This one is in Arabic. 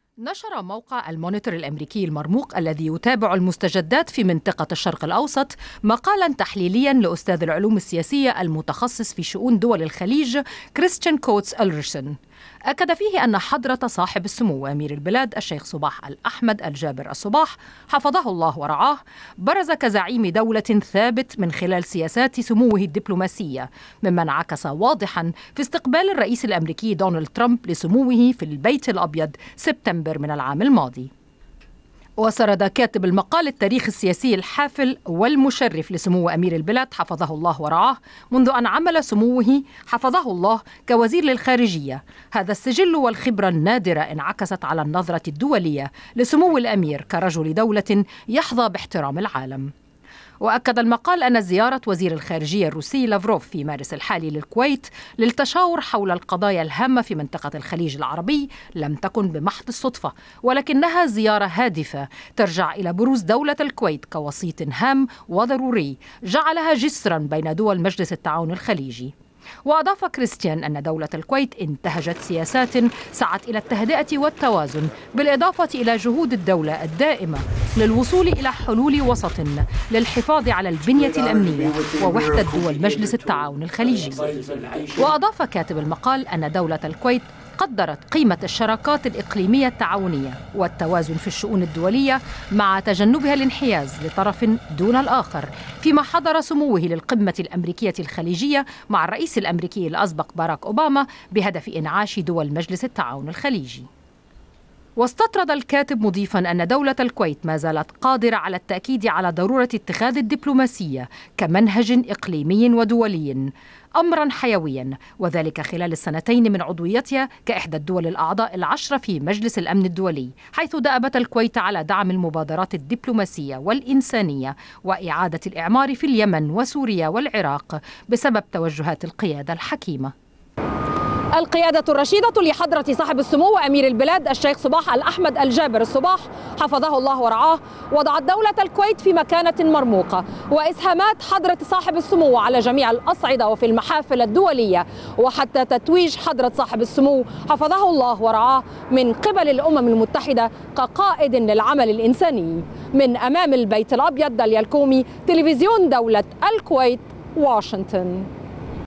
نشر موقع المونيتور الأمريكي المرموق الذي يتابع المستجدات في منطقة الشرق الأوسط مقالا تحليليا لأستاذ العلوم السياسية المتخصص في شؤون دول الخليج كريستيان كوتس ألرسون. أكد فيه أن حضرة صاحب السمو أمير البلاد الشيخ صباح الأحمد الجابر الصباح حفظه الله ورعاه برز كزعيم دولة ثابت من خلال سياسات سموه الدبلوماسية، مما انعكس واضحا في استقبال الرئيس الأمريكي دونالد ترامب لسموه في البيت الأبيض سبتمبر من العام الماضي. وسرد كاتب المقال التاريخ السياسي الحافل والمشرف لسمو أمير البلاد حفظه الله ورعاه منذ أن عمل سموه حفظه الله كوزير للخارجية. هذا السجل والخبرة النادرة انعكست على النظرة الدولية لسمو الأمير كرجل دولة يحظى باحترام العالم. وأكد المقال أن زيارة وزير الخارجية الروسي لافروف في مارس الحالي للكويت للتشاور حول القضايا الهامة في منطقة الخليج العربي لم تكن بمحض الصدفة، ولكنها زيارة هادفة ترجع إلى بروز دولة الكويت كوسيط هام وضروري جعلها جسرا بين دول مجلس التعاون الخليجي. وأضاف كريستيان أن دولة الكويت انتهجت سياسات سعت إلى التهدئة والتوازن، بالإضافة إلى جهود الدولة الدائمة للوصول إلى حلول وسط للحفاظ على البنية الأمنية ووحدة دول مجلس التعاون الخليجي. وأضاف كاتب المقال أن دولة الكويت قدرت قيمة الشراكات الإقليمية التعاونية والتوازن في الشؤون الدولية مع تجنبها الانحياز لطرف دون الآخر، فيما حضر سموه للقمة الأمريكية الخليجية مع الرئيس الأمريكي الأسبق باراك أوباما بهدف إنعاش دول مجلس التعاون الخليجي. واستطرد الكاتب مضيفا أن دولة الكويت ما زالت قادرة على التأكيد على ضرورة اتخاذ الدبلوماسية كمنهج إقليمي ودولي أمرا حيويا، وذلك خلال السنتين من عضويتها كإحدى الدول الأعضاء العشرة في مجلس الأمن الدولي، حيث دأبت الكويت على دعم المبادرات الدبلوماسية والإنسانية وإعادة الإعمار في اليمن وسوريا والعراق بسبب توجهات القيادة الحكيمة. القيادة الرشيدة لحضرة صاحب السمو أمير البلاد الشيخ صباح الأحمد الجابر الصباح حفظه الله ورعاه وضعت دولة الكويت في مكانة مرموقة، وإسهامات حضرة صاحب السمو على جميع الأصعدة وفي المحافل الدولية وحتى تتويج حضرة صاحب السمو حفظه الله ورعاه من قبل الأمم المتحدة كقائد للعمل الإنساني. من أمام البيت الأبيض داليا الكومي، تلفزيون دولة الكويت، واشنطن.